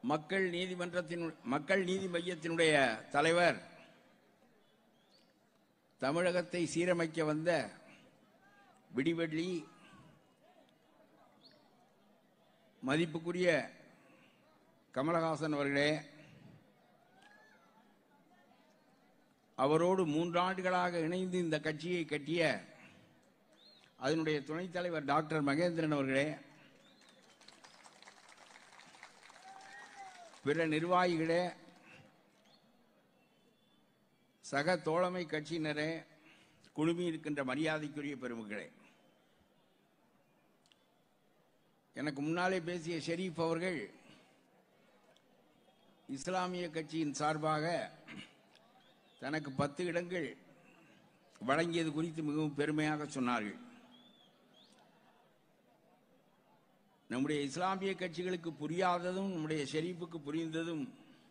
மக்கள் நீதி மையத்தினுடைய தலைவர் தமிழகத்தை சீரமைக்க வந்த விடிவெள்ளி மதிப்புக்குரிய கமலஹாசன் அவர்களே, அவரோடு 3 ஆண்டுகளாக இணைந்து இந்த கட்சியை கட்டிய அதனுடைய துணைத் தலைவர் டாக்டர் மகேந்திரன் அவர்களே, பிற நிர்வாகிகளே, சக தோழமை கட்சியினரே, குழுமி இருக்கின்ற மரியாதைக்குரிய பெருமக்களே, எனக்கு முன்னாலே பேசிய ஷெரீப் அவர்கள் இஸ்லாமிய கட்சியின் சார்பாக தனக்கு 10 இடங்கள் வழங்கியது குறித்து மிகவும் பெருமையாக சொன்னார்கள். நம்முடைய இஸ்லாமிய கட்சிகளுக்கு புரியாததும் நம்முடைய ஷெரீப்புக்கு புரிந்ததும்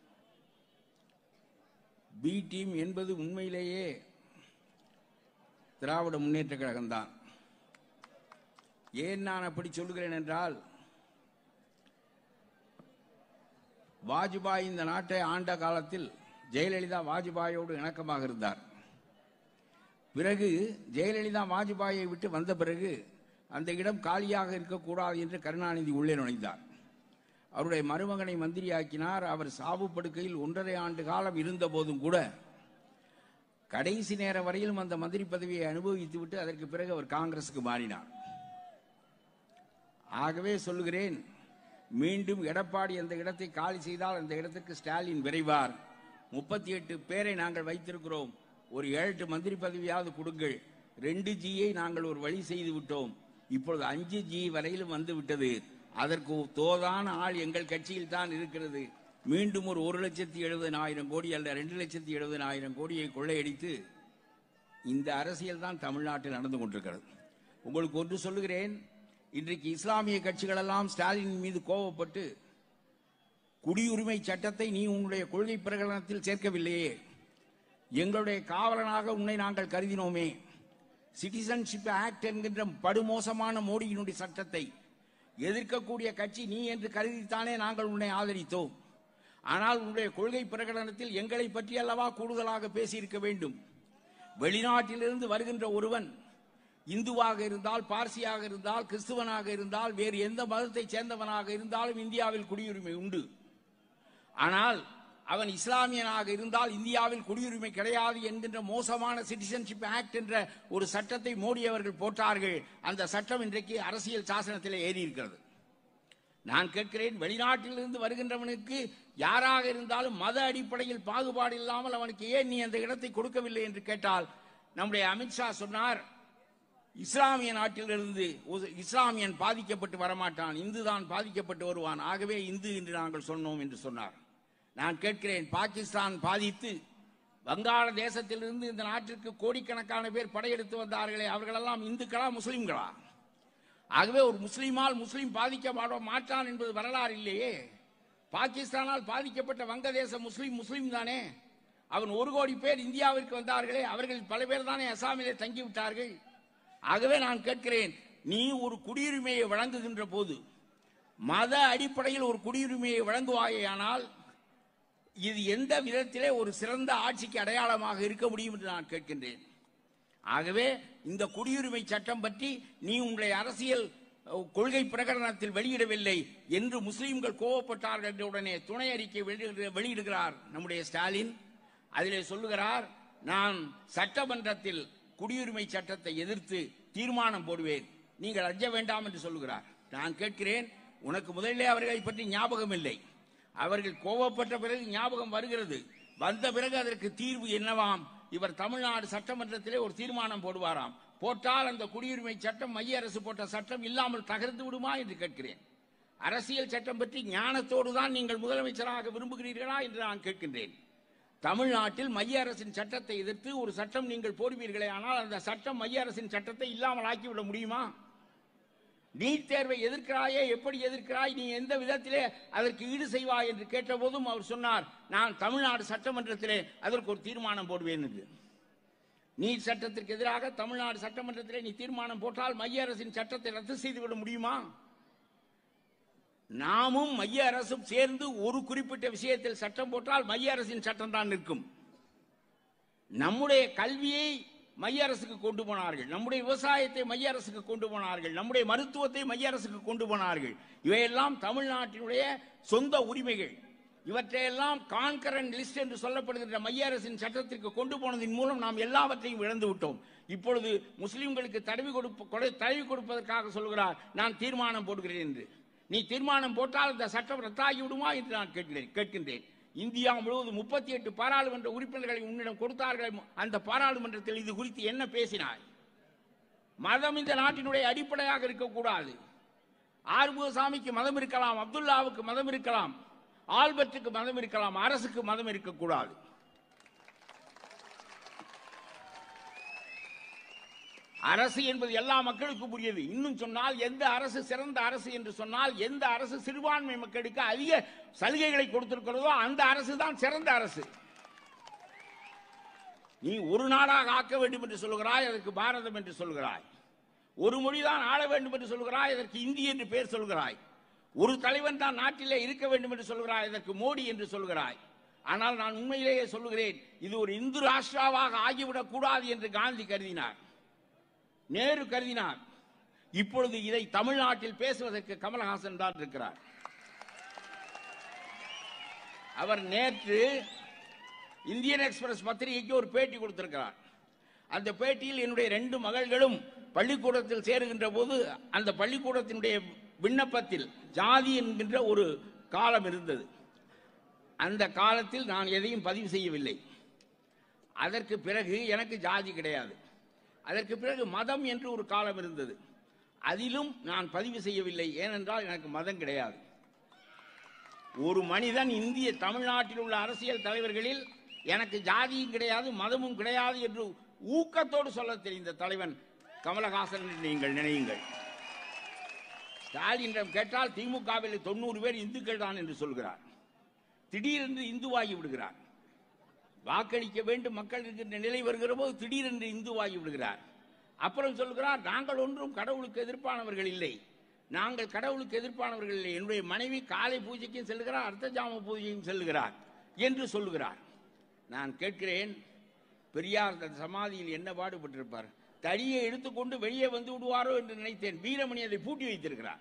பி டீம் என்பது உண்மையிலேயே திராவிட முன்னேற்ற கழகம்தான். ஏன் நான் அப்படி சொல்லுகிறேன் என்றால், வாஜ்பாய் இந்த நாட்டை ஆண்ட காலத்தில் ஜெயலலிதா வாஜ்பாயோடு இணக்கமாக இருந்தார். பிறகு ஜெயலலிதா வாஜ்பாயை விட்டு வந்த பிறகு அந்த இடம் காலியாக இருக்கக்கூடாது என்று கருணாநிதி உள்ளே நுழைந்தார். அவருடைய மருமகனை மந்திரியாக்கினார். அவர் சாவு படுக்கையில் 1.5 ஆண்டு காலம் இருந்த போதும் கூட கடைசி நேர வரையிலும் அந்த மந்திரி பதவியை அனுபவித்து விட்டு அதற்கு பிறகு அவர் காங்கிரசுக்கு மாறினார். ஆகவே சொல்லுகிறேன், மீண்டும் எடப்பாடி அந்த இடத்தை காலி செய்தால் அந்த இடத்துக்கு ஸ்டாலின் விரைவார். 38 பேரை நாங்கள் வைத்திருக்கிறோம். ஒரு 7 மந்திரி பதவியாவது கொடுங்கள். 2Gயை நாங்கள் ஒரு வழி செய்து விட்டோம். இப்பொழுது 5G வரையிலும் வந்து விட்டது. அதற்கு தோதான ஆள் எங்கள் கட்சியில் தான் இருக்கிறது. மீண்டும் ஒரு 1,70,000 கோடி அல்ல 2,70,000 கோடியை கொள்ளையடித்து இந்த அரசியல் தான் தமிழ்நாட்டில் நடந்து கொண்டிருக்கிறது. உங்களுக்கு ஒன்று சொல்லுகிறேன், இன்றைக்கு இஸ்லாமிய கட்சிகள் எல்லாம் ஸ்டாலின் மீது கோபப்பட்டு குடியுரிமை சட்டத்தை நீ உன்னுடைய கொள்கை பிரகடனத்தில் சேர்க்கவில்லையே, எங்களுடைய காவலனாக உன்னை நாங்கள் கருதினோமே, சிட்டிசன்ஷிப் ஆக்ட் என்கின்ற படுமோசமான மோடியினுடைய சட்டத்தை எதிர்க்கக்கூடிய கட்சி நீ என்று கருதித்தானே நாங்கள் உன்னை ஆதரித்தோம். ஆனால் உன்னுடைய கொள்கை பிரகடனத்தில் எங்களை பற்றி அல்லவா கூடுதலாக பேசியிருக்க வேண்டும். வெளிநாட்டிலிருந்து வருகின்ற ஒருவன் இந்துவாக இருந்தால், பார்சியாக இருந்தால், கிறிஸ்துவனாக இருந்தால், வேறு எந்த மதத்தை சேர்ந்தவனாக இருந்தாலும் இந்தியாவில் குடியுரிமை உண்டு. ஆனால் அவன் இஸ்லாமியனாக இருந்தால் இந்தியாவில் குடியுரிமை கிடையாது என்கின்ற மோசமான சிட்டிசன்ஷிப் ஆக்ட் என்ற ஒரு சட்டத்தை மோடி அவர்கள் போட்டார்கள். அந்த சட்டம் இன்றைக்கு அரசியல் சாசனத்தில் ஏறி இருக்கிறது. நான் கேட்கிறேன், வெளிநாட்டிலிருந்து வருகின்றவனுக்கு யாராக இருந்தாலும் மத அடிப்படையில் பாகுபாடு இல்லாமல் அவனுக்கு ஏன் நீ அந்த இடத்தை கொடுக்கவில்லை என்று கேட்டால், நம்முடைய அமித்ஷா சொன்னார், இஸ்லாமிய நாட்டிலிருந்து இஸ்லாமியன் பாதிக்கப்பட்டு வரமாட்டான், இந்து தான் பாதிக்கப்பட்டு வருவான், ஆகவே இந்து என்று நாங்கள் சொன்னோம் என்று சொன்னார். நான் கேட்கிறேன், பாகிஸ்தான் பாதித்து வங்காள தேசத்திலிருந்து இந்த நாட்டிற்கு கோடிக்கணக்கான பேர் படையெடுத்து வந்தார்களே, அவர்களெல்லாம் இந்துக்களா முஸ்லிம்களா? ஆகவே ஒரு முஸ்லிமால் முஸ்லிம் பாதிக்கப்பட மாட்டான் என்பது வரலாறு இல்லையே. பாகிஸ்தானால் பாதிக்கப்பட்ட வங்கதேச முஸ்லிம் தானே. அவன் 1 கோடி பேர் இந்தியாவிற்கு வந்தார்களே, அவர்கள் பல பேர் தானே அசாமிலே தங்கிவிட்டார்கள். ஆகவே நான் கேட்கிறேன், நீ ஒரு குடியுரிமையை வழங்குகின்ற போது மத அடிப்படையில் ஒரு குடியுரிமையை வழங்குவாயேயானால் இது எந்த விதத்திலே ஒரு சிறந்த ஆட்சிக்கு அடையாளமாக இருக்க முடியும் என்று நான் கேட்கின்றேன். ஆகவே இந்த குடியுரிமை சட்டம் பற்றி நீ உங்களுடைய அரசியல் கொள்கை பிரகடனத்தில் வெளியிடவில்லை என்று முஸ்லிம்கள் கோபப்பட்டார்கள் என்ற உடனே துணை அறிக்கை வெளியிடுகிறார் நம்முடைய ஸ்டாலின். அதிலே சொல்லுகிறார், நான் சட்டமன்றத்தில் குடியுரிமை சட்டத்தை எதிர்த்து தீர்மானம் போடுவேன், நீங்கள் அஞ்ச வேண்டாம் என்று சொல்லுகிறார். நான் கேட்கிறேன், உனக்கு முதலிலே அவர்களை பற்றி ஞாபகம் இல்லை. அவர்கள் கோபப்பட்ட பிறகு ஞாபகம் வருகிறது. வந்த பிறகு அதற்கு தீர்வு என்னவாம்? இவர் தமிழ்நாடு சட்டமன்றத்திலே ஒரு தீர்மானம் போடுவாராம். போட்டால் அந்த குடியுரிமை சட்டம் மைய அரசு போட்ட சட்டம் இல்லாமல் தகர்ந்து விடுமா என்று கேட்கிறேன். அரசியல் சட்டம் பற்றி ஞானத்தோடு தான் நீங்கள் முதலமைச்சராக விரும்புகிறீர்களா என்று நான் கேட்கின்றேன். தமிழ்நாட்டில் மைய அரசின் சட்டத்தை எதிர்த்து ஒரு சட்டம் நீங்கள் போடுவீர்களே, ஆனால் அந்த சட்டம் மைய அரசின் சட்டத்தை இல்லாமல் ஆக்கிவிட முடியுமா? நீட் தேர்வை எதிர்க்கிறாயே, எப்படி எதிர்க்கிறாய், நீ எந்த விதத்திலே அதற்கு ஈடு செய்வாய் என்று கேட்டபோதும் அவர் சொன்னார், நான் தமிழ்நாடு சட்டமன்றத்திலே அதற்கு ஒரு தீர்மானம் போடுவேன் என்று. நீட் சட்டத்திற்கு எதிராக தமிழ்நாடு சட்டமன்றத்திலே நீ தீர்மானம் போட்டால் மைய அரசின் சட்டத்தை ரத்து செய்துவிட முடியுமா? நாமும் மைய அரசும் சேர்ந்து ஒரு குறிப்பிட்ட விஷயத்தில் சட்டம் போட்டால் மைய அரசின் சட்டம் தான் நிற்கும். நம்முடைய கல்வியை மைய அரசுக்கு கொண்டு போனார்கள், நம்முடைய விவசாயத்தை மைய அரசுக்கு கொண்டு போனார்கள், நம்முடைய மருத்துவத்தை மைய அரசுக்கு கொண்டு போனார்கள். இவையெல்லாம் தமிழ்நாட்டினுடைய சொந்த உரிமைகள். இவற்றையெல்லாம் கான்கரண்ட் லிஸ்ட் என்று சொல்லப்படுகின்ற மைய அரசின் சட்டத்திற்கு கொண்டு போனதின் மூலம் நாம் எல்லாவற்றையும் இழந்து விட்டோம். இப்பொழுது முஸ்லிம்களுக்கு தடவி கொடுப்பதற்காக சொல்கிறார், நான் தீர்மானம் போடுகிறேன் என்று. நீ தீர்மானம் போட்டால் இந்த சட்டம் ரத்தாகி விடுமா என்று நான் கேட்கின்றேன். இந்தியா முழுவதும் 38 பாராளுமன்ற உறுப்பினர்களை உன்னிடம் கொடுத்தார்கள். அந்த பாராளுமன்றத்தில் இது குறித்து என்ன பேசினார்? மதம் இந்த நாட்டினுடைய அடிப்படையாக இருக்கக்கூடாது. ஆறுமுகசாமிக்கு மதம் இருக்கலாம், அப்துல்லாவுக்கு மதம் இருக்கலாம், ஆல்பர்ட்டுக்கு மதம் இருக்கலாம், அரசுக்கு மதம் இருக்கக்கூடாது. அரசு என்பது எல்லா மக்களுக்கும் உரியது. இன்னும் சொன்னால் எந்த அரசு சிறந்த அரசு என்று சொன்னால், எந்த அரசு சிறுபான்மை மக்களுக்கு அதிக சலுகைகளை கொடுத்திருக்கிறதோ அந்த அரசு தான் சிறந்த அரசு. நீ ஒரு நாடாக ஆக்க வேண்டும் என்று சொல்கிறாய், அதற்கு பாரதம் என்று சொல்கிறாய். ஒரு மொழிதான் ஆள வேண்டும் என்று சொல்கிறாய், அதற்கு இந்தி என்று பெயர் சொல்கிறாய். ஒரு தலைவன் தான் நாட்டிலே இருக்க வேண்டும் என்று சொல்கிறாய், அதற்கு மோடி என்று சொல்கிறாய். ஆனால் நான் உண்மையிலேயே சொல்லுகிறேன், இது ஒரு இந்து ராஷ்டிராவாக ஆகிவிடக் கூடாது என்று காந்தி கருதினார், நேரு கருதினார். இப்பொழுது இதை தமிழ்நாட்டில் பேசுவதற்கு கமலஹாசன் தான் இருக்கிறார். அவர் நேற்று இந்தியன் எக்ஸ்பிரஸ் பத்திரிகைக்கு ஒரு பேட்டி கொடுத்திருக்கிறார். அந்த பேட்டியில் என்னுடைய 2 மகள்களும் பள்ளிக்கூடத்தில் சேருகின்ற போது அந்த பள்ளிக்கூடத்தினுடைய விண்ணப்பத்தில் ஜாதி என்கின்ற ஒரு காலம் இருந்தது. அந்த காலத்தில் நான் எதையும் பதிவு செய்யவில்லை. அதற்கு பிறகு எனக்கு ஜாதி கிடையாது. அதற்கு பிறகு மதம் என்று ஒரு காலம் இருந்தது, அதிலும் நான் பதிவு செய்யவில்லை. ஏனென்றால் எனக்கு மதம் கிடையாது. ஒரு மனிதன் இந்திய தமிழ்நாட்டில் உள்ள அரசியல் தலைவர்களில் எனக்கு ஜாதியும் கிடையாது மதமும் கிடையாது என்று ஊக்கத்தோடு சொல்ல தெரிந்த தலைவன் கமலஹாசன் என்று நீங்கள் நினையுங்கள். ஸ்டாலினிடம் கேட்டால் திமுகவில் 90 பேர் இந்துக்கள் தான் என்று சொல்கிறார். திடீரென்று இந்துவாகி விடுகிறார். வாக்களிக்க வேண்டும் மக்கள் இருக்கின்ற நிலை வருகிற போது திடீரென்று இந்துவாகி விடுகிறார். அப்புறம் சொல்கிறார், நாங்கள் ஒன்றும் கடவுளுக்கு எதிர்ப்பானவர்கள் இல்லை, நாங்கள் கடவுளுக்கு எதிர்ப்பானவர்கள் இல்லை, என்னுடைய மனைவி காலை பூஜைக்கும் செல்கிறார், அர்த்த ஜாம பூஜைக்கும் செல்கிறார் என்று சொல்லுகிறார். நான் கேட்கிறேன், பெரியார் சமாதியில் என்ன பாடுபட்டிருப்பார்? தடியை எடுத்துக்கொண்டு வெளியே வந்து விடுவாரோ என்று நினைத்தேன். வீரமணி அதை பூட்டி வைத்திருக்கிறார்.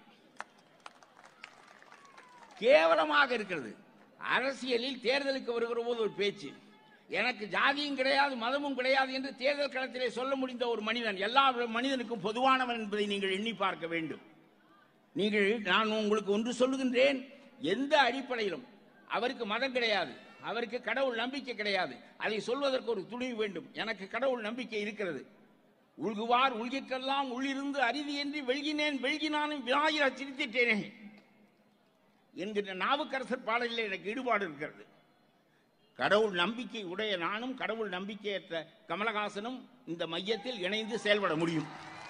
கேவலமாக இருக்கிறது. அரசியலில் தேர்தலுக்கு வருகிற போது ஒரு பேச்சு, எனக்கு ஜாதியும் கிடையாது மதமும் கிடையாது என்று தேர்தல் களத்திலே சொல்ல முடிந்த ஒரு மனிதன் எல்லா மனிதனுக்கும் பொதுவானவன் என்பதை நீங்கள் எண்ணி பார்க்க வேண்டும். நான் உங்களுக்கு ஒன்று சொல்லுகின்றேன், எந்த அடிப்படையிலும் அவருக்கு மதம் கிடையாது, அவருக்கு கடவுள் நம்பிக்கை கிடையாது, அதை சொல்வதற்கு ஒரு துணிவு வேண்டும். எனக்கு கடவுள் நம்பிக்கை இருக்கிறது. உள்குவார் உள்கிற்றெல்லாம் உள்ளிருந்து அரிதி என்று வெள்கினேன், வெள்கினானும் விநாயகர் சிரித்திட்டேனே என்கின்ற நாவுக்கரசர் பாடலில் எனக்கு ஈடுபாடு இருக்கிறது. கடவுள் நம்பிக்கை உடைய நானும் கடவுள் நம்பிக்கையற்ற கமலஹாசனும் இந்த மையத்தில் இணைந்து செயல்பட முடியும்.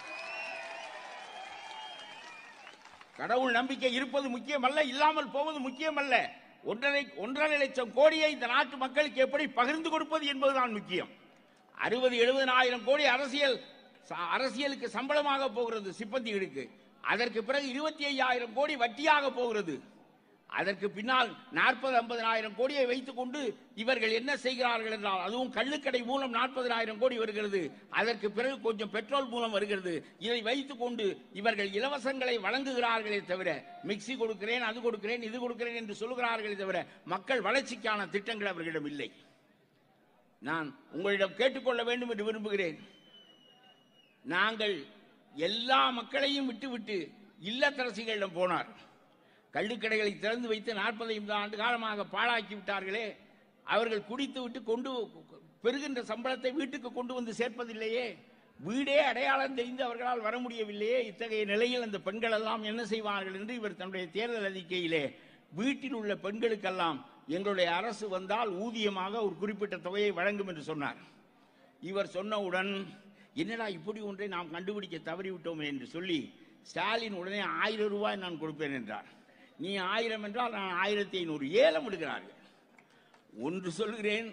கடவுள் நம்பிக்கை இருப்பது முக்கியமல்ல, இல்லாமல் போவது முக்கியமல்ல. 1.5 லட்சம் கோடியை இந்த நாட்டு மக்களுக்கு எப்படி பகிர்ந்து கொடுப்பது என்பதுதான் முக்கியம். 60-70 கோடி அரசியலுக்கு சம்பளமாக போகிறது சிப்பந்திகளுக்கு. அதற்கு பிறகு 25,000 கோடி வட்டியாக போகிறது. அதற்கு பின்னால் 40-50 கோடியை வைத்துக் கொண்டு இவர்கள் என்ன செய்கிறார்கள் என்றால், அதுவும் கள்ளுக்கடை மூலம் 40,000 கோடி வருகிறது. அதற்கு பிறகு கொஞ்சம் பெட்ரோல் மூலம் வருகிறது. இதை வைத்துக் கொண்டு இவர்கள் இலவசங்களை வழங்குகிறார்களே தவிர, மிக்சி கொடுக்கிறேன், அது கொடுக்கிறேன், இது கொடுக்கிறேன் என்று சொல்கிறார்களே தவிர மக்கள் வளர்ச்சிக்கான திட்டங்கள் அவர்களிடம் இல்லை. நான் உங்களிடம் கேட்டுக்கொள்ள வேண்டும் என்று விரும்புகிறேன். நாங்கள் எல்லா மக்களையும் விட்டுவிட்டு இல்லத்தரசிகளிடம் போனார். கள்ளுக்கடைகளை திறந்து வைத்து 40-50 ஆண்டு காலமாக பாழாக்கி விட்டார்களே, அவர்கள் குடித்து விட்டு பெறுகின்ற சம்பளத்தை வீட்டுக்கு கொண்டு வந்து சேர்ப்பதில்லையே, வீடே அடையாளம் தெரிந்து அவர்களால் வர முடியவில்லையே. இத்தகைய நிலையில் அந்த பெண்கள் எல்லாம் என்ன செய்வார்கள் என்று இவர் தன்னுடைய தேர்தல் அறிக்கையிலே வீட்டில் உள்ள பெண்களுக்கெல்லாம் எங்களுடைய அரசு வந்தால் ஊதியமாக ஒரு குறிப்பிட்ட தொகையை வழங்கும் என்று சொன்னார். இவர் சொன்னவுடன், என்னடா இப்படி ஒன்றை நாம் கண்டுபிடிக்க தவறிவிட்டோமே என்று சொல்லி ஸ்டாலின் உடனே 1000 ரூபாய் நான் கொடுப்பேன் என்றார். நீ 1000 என்றால் நான் 1500 ஏலம் எடுக்கிறார்கள். ஒன்று சொல்கிறேன்,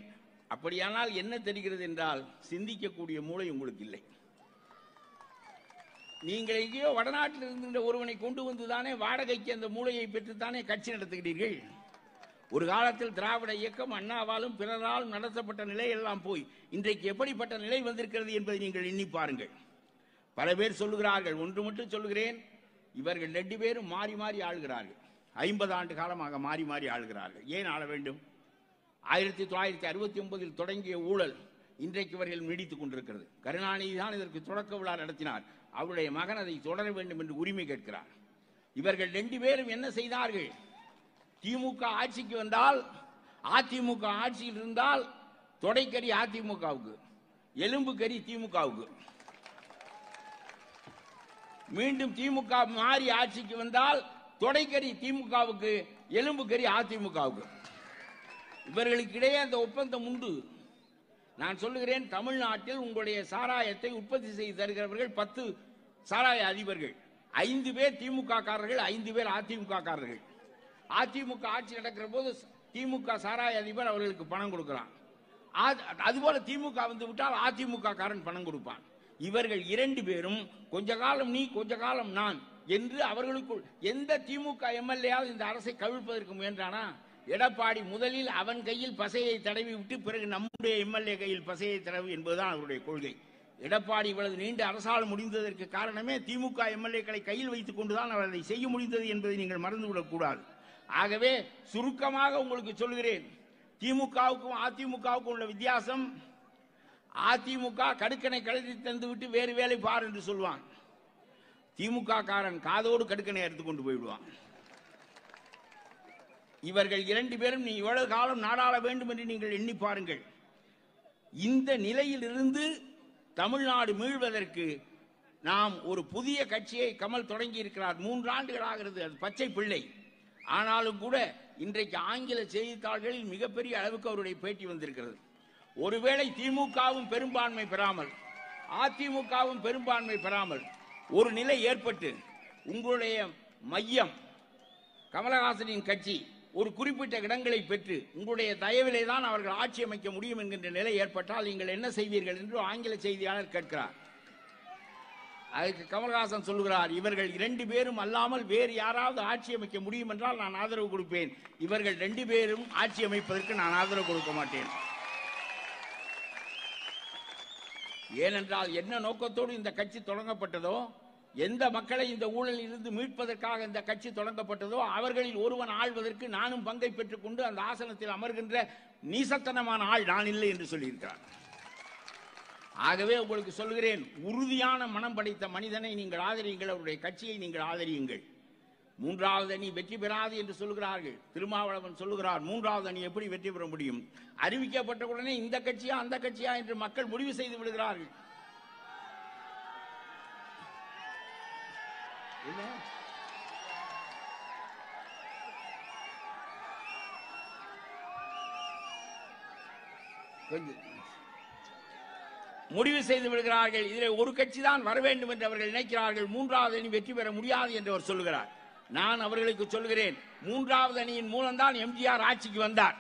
அப்படியானால் என்ன தெரிகிறது என்றால், சிந்திக்கக்கூடிய மூளை உங்களுக்கு இல்லை. நீங்கள் எங்கேயோ வடநாட்டில் இருக்கின்ற ஒருவனை கொண்டு வந்துதானே வாடகைக்கு அந்த மூளையை பெற்றுத்தானே கட்சி நடத்துகிறீர்கள். ஒரு காலத்தில் திராவிட இயக்கம் அண்ணாவாலும் பிறராலும் நடத்தப்பட்ட நிலை எல்லாம் போய் இன்றைக்கு எப்படிப்பட்ட நிலை வந்திருக்கிறது என்பதை நீங்கள் எண்ணி பாருங்கள். பல பேர் சொல்லுகிறார்கள், ஒன்று மட்டும் சொல்லுகிறேன், இவர்கள் 2 பேரும் மாறி மாறி ஆளுகிறார்கள். 50 ஆண்டு காலமாக மாறி மாறி ஆளுகிறார்கள். ஏன் ஆள வேண்டும்? 1969 தொடங்கிய ஊழல் இன்றைக்கு வரையில் நீடித்துக் கொண்டிருக்கிறது. கருணாநிதி தான் இதற்கு தொடக்க விழா நடத்தினார். அவருடைய மகன் அதை தொடர வேண்டும் என்று உரிமை கேட்கிறார். இவர்கள் 2 பேரும் என்ன செய்தார்கள்? திமுக ஆட்சிக்கு வந்தால், அதிமுக ஆட்சியில் இருந்தால் தொடைக்கறி அதிமுகவுக்கு, எலும்பு கறி திமுகவுக்கு. மீண்டும் திமுக மாறி ஆட்சிக்கு வந்தால் தொடைக்கறி திமுகவுக்கு, எலும்பு கறி அதிமுகவுக்கு. இவர்களுக்கு இடையே அந்த ஒப்பந்தம் உண்டு. நான் சொல்லுகிறேன், தமிழ்நாட்டில் உங்களுடைய சாராயத்தை உற்பத்தி செய்து தருகிறவர்கள் 10 சாராய அதிபர்கள். 5 பேர் திமுக காரர்கள், 5 பேர் அதிமுக காரர்கள். அதிமுக ஆட்சி நடக்கிற போது திமுக சாராய அதிபர் அவர்களுக்கு பணம் கொடுக்கிறான். அதுபோல திமுக வந்து விட்டால் அதிமுக காரன் பணம் கொடுப்பான். இவர்கள் 2 பேரும் கொஞ்ச காலம் நீ கொஞ்ச காலம் நான் என்று அவர்களுக்குள் எந்த திமுக எம்எல்ஏயாவது இந்த அரசை கவிழ்ப்பதற்கு முயன்றானா? எடப்பாடி முதலில் அவன் கையில் பசையை தடவி விட்டு பிறகு நம்முடைய எம்எல்ஏ கையில் பசையை தடவி என்பதுதான் அவருடைய கொள்கை. எடப்பாடி இவ்வளவு நீண்ட அரசால் முடிந்ததற்கு காரணமே திமுக எம்எல்ஏக்களை கையில் வைத்துக் கொண்டுதான் அவர் அதை செய்ய முடிந்தது என்பதை நீங்கள் மறந்துவிடக் கூடாது. ஆகவே சுருக்கமாக உங்களுக்கு சொல்கிறேன், திமுகவுக்கும் அதிமுகவுக்கும் உள்ள வித்தியாசம், அதிமுக கடுக்கனை கழுதி தந்து விட்டு வேறு வேலை பார் என்று சொல்வான். திமுக காரன் காதோடு கடுக்கனை எடுத்துக்கொண்டு போய்விடுவான். இவர்கள் 2 பேரும் நீ எவ்வளவு காலம் நாடாள வேண்டும் என்று நீங்கள் எண்ணி பாருங்கள். இந்த நிலையிலிருந்து தமிழ்நாடு மீள்வதற்கு நாம் ஒரு புதிய கட்சியை கமல் தொடங்கி இருக்கிறார். 3 ஆண்டுகள் ஆகிறது. அது பச்சை பிள்ளை. ஆனாலும் கூட இன்றைக்கு ஆங்கில செய்தித்தாள்களில் மிகப்பெரிய அளவுக்கு அவருடைய பேட்டி வந்திருக்கிறது. ஒருவேளை திமுகவும் பெரும்பான்மை பெறாமல், அதிமுகவும் பெரும்பான்மை பெறாமல் ஒரு நிலை ஏற்பட்டு உங்களுடைய மையம் கமலஹாசனின் கட்சி ஒரு குறிப்பிட்ட இடங்களை பெற்று உங்களுடைய தயவிலே தான் அவர்கள் ஆட்சி அமைக்க முடியும் என்கின்ற நிலை ஏற்பட்டால் நீங்கள் என்ன செய்வீர்கள் என்று ஆங்கில செய்தியாளர் கேட்கிறார். அதுக்கு கமல்ஹாசன் சொல்லுகிறார், இவர்கள் 2 பேரும் அல்லாமல் வேறு யாராவது ஆட்சி அமைக்க முடியும் என்றால் நான் ஆதரவு கொடுப்பேன். இவர்கள் 2 பேரும் ஆட்சி அமைப்பதற்கு நான் ஆதரவு கொடுக்க மாட்டேன். ஏனென்றால் என்ன நோக்கத்தோடு இந்த கட்சி தொடங்கப்பட்டதோ, எந்த மக்களை இந்த ஊழலில் இருந்து மீட்பதற்காக இந்த கட்சி தொடங்கப்பட்டதோ அவர்களில் ஒருவன் ஆள்வதற்கு நானும் பங்கை பெற்றுக் கொண்டு அந்த ஆசனத்தில் அமர்கின்ற நீசத்தனமான ஆள் நான் இல்லை என்று சொல்லியிருக்கிறார். ஆகவே உங்களுக்கு சொல்கிறேன், உறுதியான மனம் படைத்த மனிதனை நீங்கள் ஆதரியுங்கள், அவருடைய கட்சியை நீங்கள் ஆதரியுங்கள். 3வது அணி வெற்றி பெறாது என்று சொல்கிறார்கள். திருமாவளவன் சொல்லுகிறார், 3வது அணி எப்படி வெற்றி பெற முடியும்? அறிவிக்கப்பட்ட உடனே இந்த கட்சியா அந்த கட்சியா என்று மக்கள் முடிவு செய்து விடுகிறார்கள். முடிவு செய்து விடுகிறார்கள். இதில் ஒரு கட்சி தான் வர வேண்டும் என்று அவர்கள் நினைக்கிறார்கள். 3வது அணி வெற்றி பெற முடியாது என்று அவர் சொல்லுகிறார். நான் அவர்களுக்கு சொல்கிறேன், 3வது அணியின் மூலம்தான் எம்ஜிஆர் ஆட்சிக்கு வந்தார்.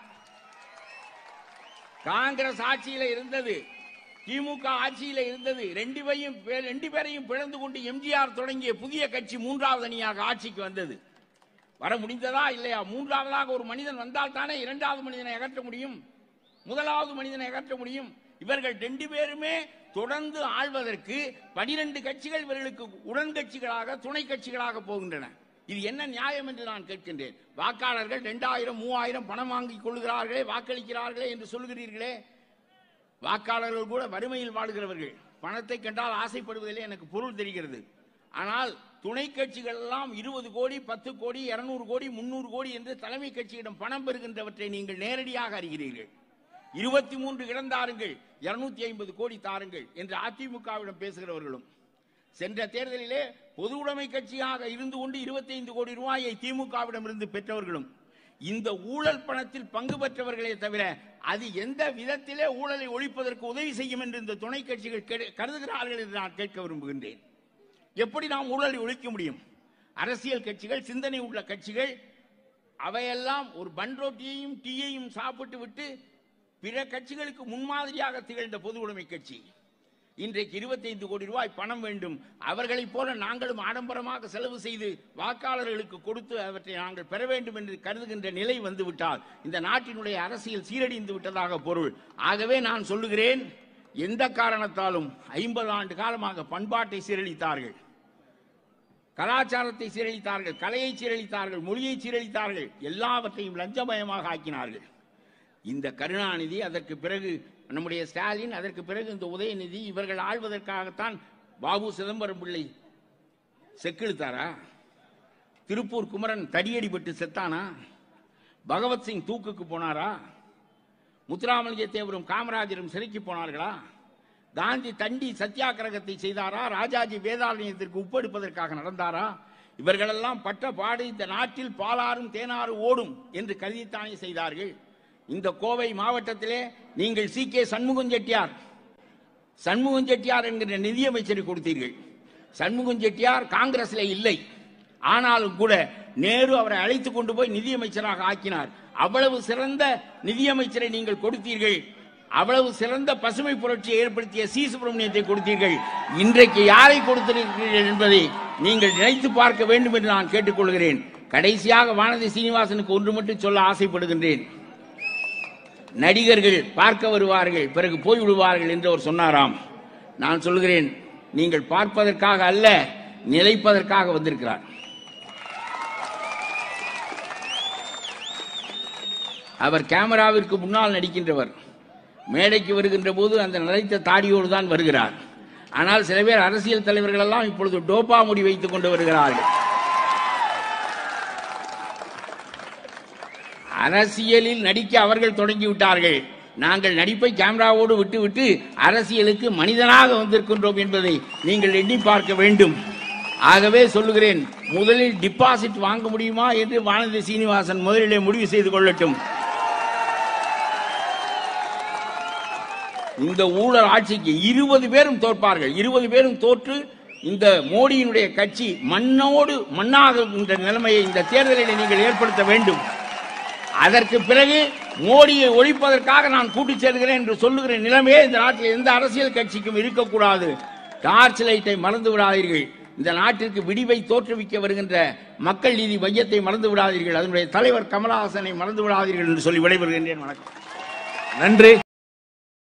காங்கிரஸ் ஆட்சியில இருந்தது, திமுக ஆட்சியில இருந்தது. 2 பேரையும் பிளந்து கொண்டு எம்ஜிஆர் தொடங்கிய புதிய கட்சி 3வது அணியாக ஆட்சிக்கு வந்தது. வர முடிந்ததா இல்லையா? 3வதாக ஒரு மனிதன் வந்தால் தானே 2வது மனிதனை அகற்ற முடியும், 1வது மனிதனை அகற்ற முடியும். இவர்கள் 2 பேருமே தொடர்ந்து ஆள்வதற்கு 12 கட்சிகள் இவர்களுக்கு உடன்கட்சிகளாக துணை கட்சிகளாக போகின்றன. இது என்ன நியாயம் என்று நான் கேட்கின்றேன். வாக்காளர்கள் 2000 3000 பணம் வாங்கிக் கொள்கிறார்களே, வாக்களிக்கிறார்களே என்று சொல்கிறீர்களே. வாக்காளர்கள் கூட வறுமையில் வாழ்கிறவர்கள், பணத்தை கண்டால் ஆசைப்படுவதிலே எனக்கு பொருள் தெரிகிறது. ஆனால் துணை கட்சிகள் எல்லாம் 20 கோடி 10 கோடி 200 கோடி 300 கோடி என்று தலைமை கட்சியிடம் பணம் பெறுகின்றவற்றை நீங்கள் நேரடியாக அறிகிறீர்கள். 23 இடம் தாருங்கள், 250 கோடி தாருங்கள் என்று அதிமுகவிடம் பேசுகிறவர்களும், சென்ற தேர்தலிலே பொது உடைமை கட்சியாக இருந்து கொண்டு 25 கோடி ரூபாயை திமுகவிடம் இருந்து பெற்றவர்களும் இந்த ஊழல் பணத்தில் பங்கு பெற்றவர்களே தவிர அது எந்த விதத்திலே ஊழலை ஒழிப்பதற்கு உதவி செய்யும் என்று இந்த துணை கட்சிகள் கருதுகிறார்கள் என்று நான் கேட்க விரும்புகின்றேன். எப்படி நாம் ஊழலை ஒழிக்க முடியும்? அரசியல் கட்சிகள், சிந்தனை உள்ள கட்சிகள், அவையெல்லாம் ஒரு பன்ரோட்டியையும் டீயையும் சாப்பிட்டு விட்டு பிற கட்சிகளுக்கு முன்மாதிரியாக திகழ்ந்த பொது உடைமை கட்சி. இன்றைக்கு 25 கோடி ரூபாய் பணம் வேண்டும். அவர்களைப் போல நாங்களும் ஆடம்பரமாக செலவு செய்து வாக்காளர்களுக்கு கொடுத்து அவற்றை நாங்கள் பெற வேண்டும் என்று கருதுகின்ற நிலை வந்துவிட்டால் இந்த நாட்டினுடைய அரசியல் சீரழிந்து விட்டதாக பொருள். ஆகவே நான் சொல்லுகிறேன், எந்த காரணத்தாலும் 50 ஆண்டு காலமாக பண்பாட்டை சீரழித்தார்கள், கலாச்சாரத்தை சீரழித்தார்கள், கலையை சீரழித்தார்கள், மொழியை சீரழித்தார்கள், எல்லாவற்றையும் லஞ்சமயமாக ஆக்கினார்கள். இந்த கருணாநிதி, அதற்கு பிறகு நம்முடைய ஸ்டாலின், அதற்கு பிறகு இந்த உதயநிதி, இவர்கள் ஆள்வதற்காகத்தான் பாபு சிதம்பரம் பிள்ளை செக்கிழுத்தாரா? திருப்பூர் குமரன் தடியடிபட்டு செத்தானா? பகவத்சிங் தூக்குக்கு போனாரா? முத்துராமலிங்க தேவரும் காமராஜரும் சிறைக்கு போனார்களா? காந்தி தண்டி சத்தியாகிரகத்தை செய்தாரா? ராஜாஜி வேதாரண்யத்திற்கு உப்பெடுப்பதற்காக நடந்தாரா? இவர்களெல்லாம் பட்ட பாடு இந்த நாட்டில் பாலாறும் தேனாறு ஓடும் என்று கருதித்தானே செய்தார்கள். இந்த கோவை மாவட்டத்திலே நீங்கள் சி.கே. சண்முகம் செட்டியார் என்கிற நிதியமைச்சரை கொடுத்தீர்கள். சண்முகம் செட்டியார் காங்கிரஸ்ல இல்லை, ஆனாலும் கூட நேரு அவரை அழைத்து கொண்டு போய் நிதியமைச்சராக ஆக்கினார். அவ்வளவு சிறந்த நிதியமைச்சரை நீங்கள் கொடுத்தீர்கள். அவ்வளவு சிறந்த பசுமை புரட்சியை ஏற்படுத்திய சி. சுப்பிரமணியத்தை கொடுத்தீர்கள். இன்றைக்கு யாரை கொடுத்திருக்கிறீர்கள் என்பதை நீங்கள் நினைத்து பார்க்க வேண்டும் என்று நான் கேட்டுக்கொள்கிறேன். கடைசியாக வானதி சீனிவாசனுக்கு ஒன்று மட்டும் சொல்ல ஆசைப்படுகின்றேன். நடிகர்கள் பார்க்க வருவார்கள், பிறகு போய்விடுவார்கள் என்று அவர் சொன்னாராம். நான் சொல்கிறேன், நீங்கள் பார்ப்பதற்காக அல்ல, நிலைப்பதற்காக வந்திருக்கிறார். அவர் கேமராவிற்கு முன்னால் நடிக்கின்றவர். மேடைக்கு வருகின்ற போது அந்த நரைத்த தாடியோடு தான் வருகிறார். ஆனால் சில பேர் அரசியல் தலைவர்கள் எல்லாம் இப்பொழுது டோப்பா முடி வைத்துக் கொண்டு வருகிறார்கள். அரசியலில் நடிக்க அவர்கள் தொடங்கிவிட்டார்கள். நாங்கள் நடிப்பை கேமராவோடு விட்டுவிட்டு அரசியலுக்கு மனிதனாக வந்திருக்கின்றோம் என்பதை நீங்கள் எண்ணி பார்க்க வேண்டும். ஆகவே சொல்லுகிறேன், முதலில் டிபாசிட் வாங்க முடியுமா என்று வானதி சீனிவாசன் முதலிலே முடிவு செய்து கொள்ளட்டும். இந்த ஊழல் ஆட்சிக்கு 20 பேரும் தோற்பார்கள். 20 பேரும் தோற்று இந்த மோடியினுடைய கட்சி மண்ணோடு மண்ணாகின்ற நிலைமையை இந்த தேர்தலில் நீங்கள் ஏற்படுத்த வேண்டும். அதற்கு பிறகு மோடியை ஒழிப்பதற்காக நான் கூட்டிச் சேர்கிறேன் என்று சொல்லுகிற நிலைமையே இந்த நாட்டில் எந்த அரசியல் கட்சிக்கும் இருக்கக்கூடாது. டார்ச் லைட்டை மறந்து விடாதீர்கள். இந்த நாட்டிற்கு விடிவை தோற்றுவிக்க வருகின்ற மக்கள் நீதி மையத்தை மறந்து விடாதீர்கள். அதனுடைய தலைவர் கமலஹாசனை மறந்து விடாதீர்கள் என்று சொல்லி விடைபெறுகின்றேன். வணக்கம். நன்றி.